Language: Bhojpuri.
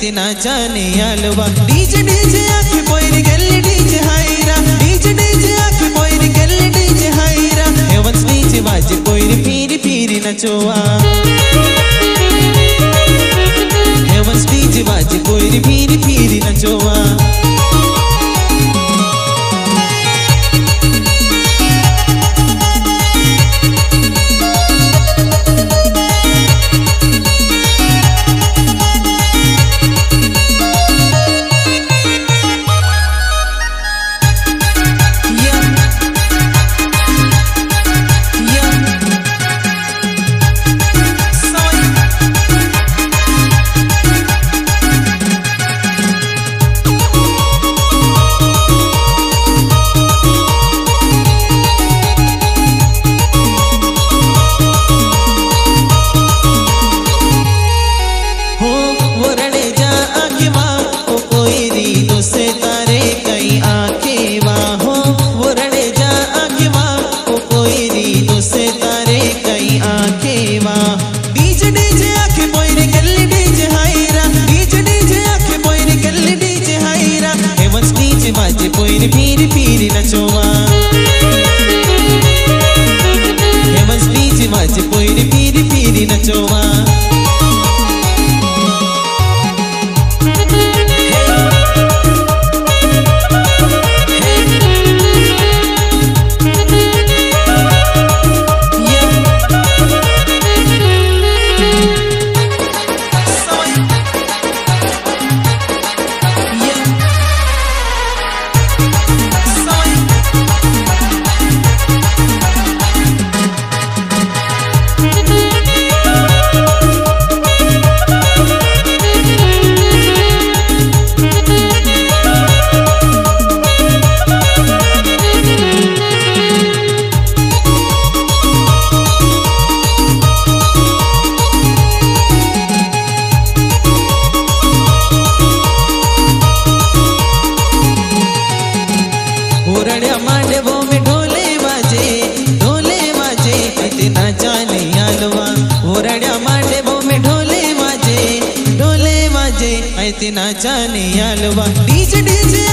इतना जाने आलवा डीजे डीजे आखी पोइरी गल्ली डीजे हाईरा डीजे डीजे आखी पोइरी गल्ली डीजे हाईरा हेवंस डीजे बाजे पोइरी पीरी पीरी नचोवा हेवंस डीजे बाजे पोइरी पीरी पीरी नचोवा बाजे पोइरी पीरी पीरी नचोवा हेवंस डीजे बाजे पोइरी पीरी पीरी नचोवा ओरड़िया मांडवो में ढोले बाजे इतना जाने आलवा ओरड़िया मांडवो में ढोले बाजे इतना जाने आलवा डीजे डीजे